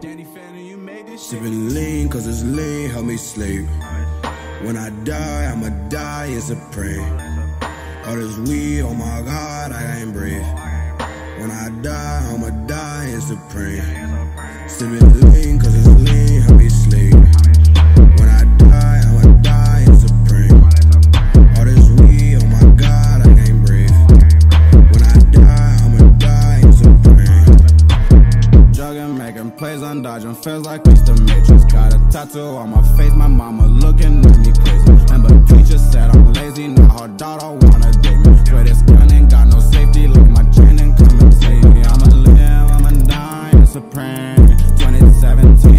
Sippin' lean cause it's lean, help me sleep. When I die, I'ma die in supreme. All this weed, oh my God, I can't breathe. When I die, I'ma die in supreme. Sippin' lean cause it's lean, help me sleep. When I die, I'ma die in supreme. All this weed, oh my God, I can't breathe. When I die, I'ma die in supreme. Jugging, making plays, undodging, feels like it's the Matrix. Got a tattoo on my face, my mama looking at me crazy. And the teacher said I'm lazy, now her daughter wanna date me. Swear this gun ain't got no safety, like my chain and come and save me. I'ma live, I'ma die in supreme. 2017.